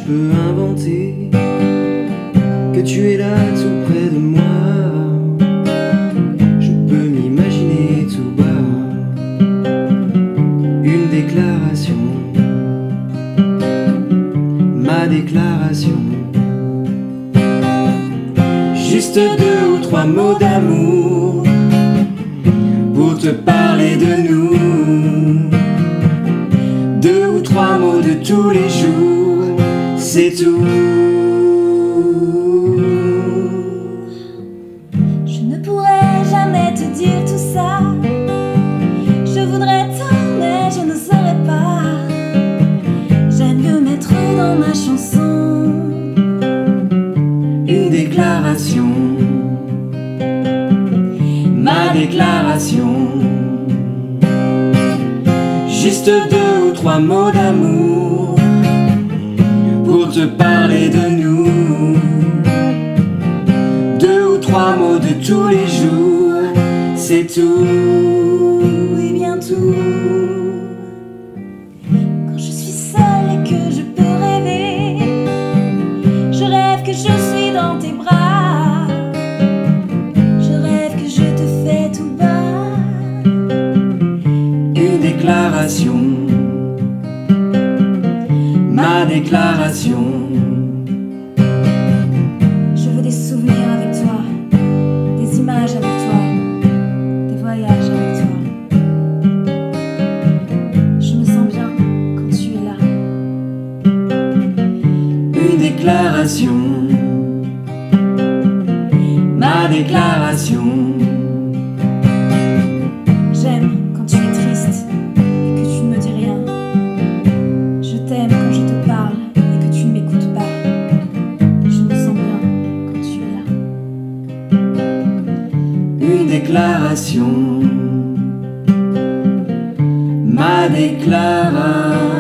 peux inventer que tu es là tout près de moi. Je peux m'imaginer tout bas une déclaration, ma déclaration. Juste 2 ou 3 mots d'amour pour te parler de nous. 2 ou 3 mots de tous les jours, c'est tout. Je ne pourrais jamais te dire tout ça. Je voudrais tant mais je ne saurais pas. J'aime mieux mettre dans ma chanson une déclaration, ma déclaration. Juste 2 ou 3 mots d'amour pour te parler de nous. 2 ou 3 mots de tous les jours, c'est tout. Oui, bien tout. Quand je suis seule et que je peux rêver, je rêve que je suis dans tes bras. Je rêve que je te fais tout bas une déclaration, ma déclaration. Je veux des souvenirs avec toi, des images avec toi, des voyages avec toi. Je me sens bien quand tu es là. Une déclaration, ma déclaration. J'aime quand tu es triste et que tu ne me dis rien. Je t'aime quand je te parle et que tu ne m'écoutes pas. Je me sens bien quand tu es là. Une déclaration, ma déclaration.